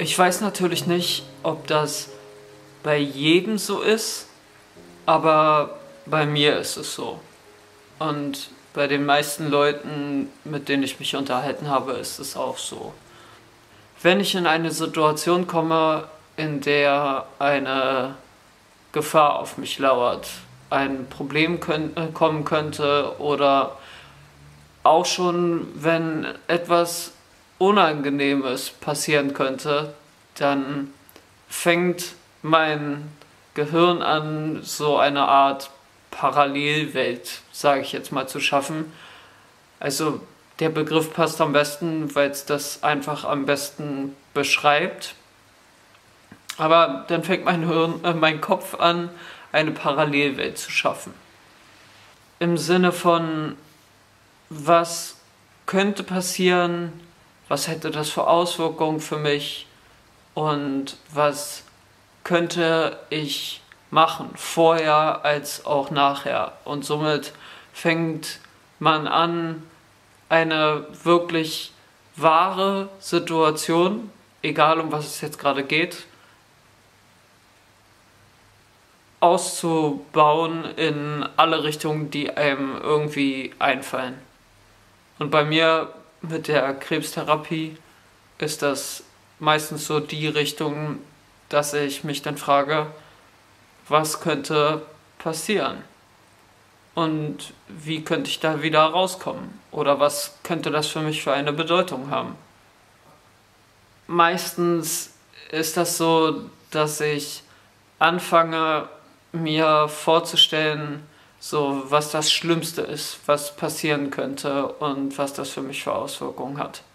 Ich weiß natürlich nicht, ob das bei jedem so ist, aber bei mir ist es so. Und bei den meisten Leuten, mit denen ich mich unterhalten habe, ist es auch so. Wenn ich in eine Situation komme, in der eine Gefahr auf mich lauert, ein Problem kommen könnte oder auch schon, wenn etwas Unangenehmes passieren könnte, dann fängt mein Gehirn an, so eine Art Parallelwelt, sage ich jetzt mal, zu schaffen. Also der Begriff passt am besten, weil es das einfach am besten beschreibt. Aber dann fängt mein Kopf an, eine Parallelwelt zu schaffen. Im Sinne von, was könnte passieren, was hätte das für Auswirkungen für mich und was könnte ich machen, vorher als auch nachher. Und somit fängt man an, eine wirklich wahre Situation, egal um was es jetzt gerade geht, auszubauen in alle Richtungen, die einem irgendwie einfallen. Und bei mir mit der Krebstherapie ist das meistens so die Richtung, dass ich mich dann frage, was könnte passieren? Und wie könnte ich da wieder rauskommen? Oder was könnte das für mich für eine Bedeutung haben? Meistens ist das so, dass ich anfange, mir vorzustellen, so was das Schlimmste ist, was passieren könnte und was das für mich für Auswirkungen hat.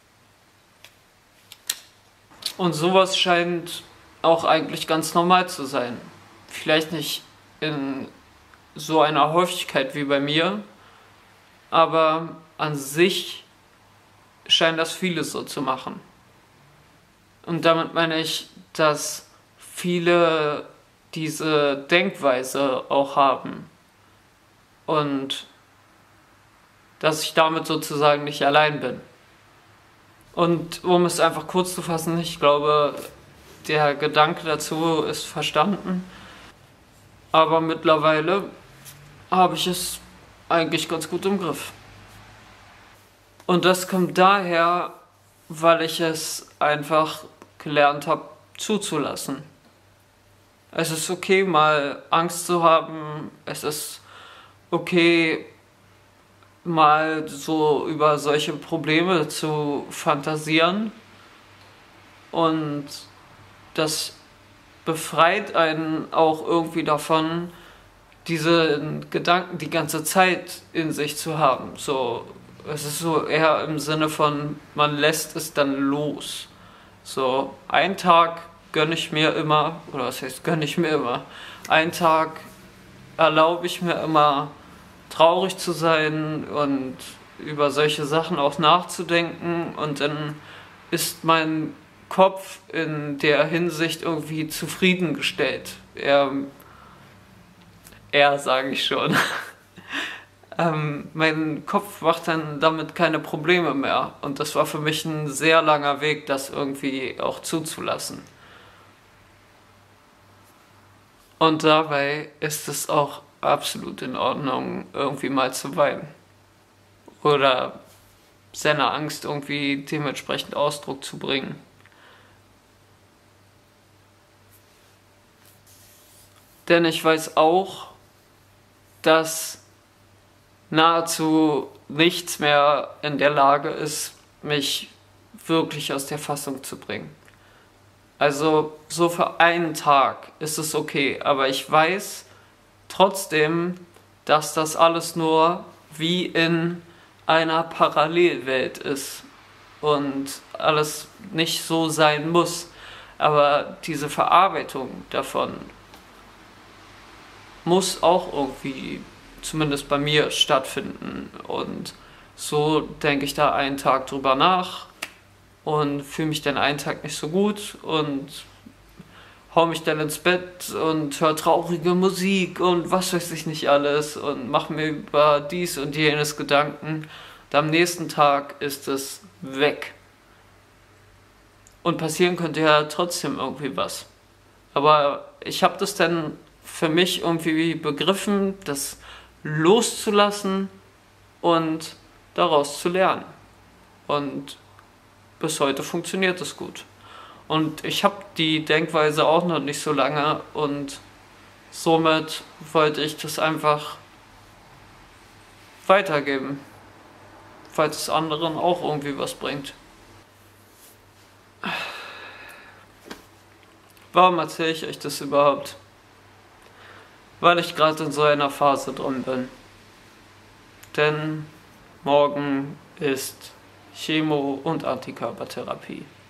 Und sowas scheint auch eigentlich ganz normal zu sein. Vielleicht nicht in so einer Häufigkeit wie bei mir, aber an sich scheinen das viele so zu machen. Und damit meine ich, dass viele diese Denkweise auch haben und dass ich damit sozusagen nicht allein bin. Und um es einfach kurz zu fassen, ich glaube, der Gedanke dazu ist verstanden, aber mittlerweile habe ich es eigentlich ganz gut im Griff. Und das kommt daher, weil ich es einfach gelernt habe zuzulassen. Es ist okay, mal Angst zu haben. Es ist okay, mal so über solche Probleme zu fantasieren. Und das befreit einen auch irgendwie davon, diese Gedanken die ganze Zeit in sich zu haben. So, es ist so eher im Sinne von, man lässt es dann los. So, einen Tag gönne ich mir immer, oder was heißt gönne ich mir immer? Einen Tag erlaube ich mir immer, traurig zu sein und über solche Sachen auch nachzudenken, und dann ist mein Kopf in der Hinsicht irgendwie zufriedengestellt. Er sage ich schon. Mein Kopf macht dann damit keine Probleme mehr, und das war für mich ein sehr langer Weg, das irgendwie auch zuzulassen. Und dabei ist es auch absolut in Ordnung, irgendwie mal zu weinen. Oder seiner Angst irgendwie dementsprechend Ausdruck zu bringen. Denn ich weiß auch, dass nahezu nichts mehr in der Lage ist, mich wirklich aus der Fassung zu bringen. Also so für einen Tag ist es okay, aber ich weiß trotzdem, dass das alles nur wie in einer Parallelwelt ist und alles nicht so sein muss. Aber diese Verarbeitung davon muss auch irgendwie, zumindest bei mir, stattfinden. Und so denke ich da einen Tag drüber nach und fühle mich dann einen Tag nicht so gut und hau mich dann ins Bett und höre traurige Musik und was weiß ich nicht alles und mache mir über dies und jenes Gedanken. Und am nächsten Tag ist es weg. Und passieren könnte ja trotzdem irgendwie was. Aber ich habe das dann für mich irgendwie begriffen, das loszulassen und daraus zu lernen. Und bis heute funktioniert es gut. Und ich habe die Denkweise auch noch nicht so lange und somit wollte ich das einfach weitergeben, falls es anderen auch irgendwie was bringt. Warum erzähle ich euch das überhaupt? Weil ich gerade in so einer Phase drin bin. Denn morgen ist Chemo- und Antikörpertherapie.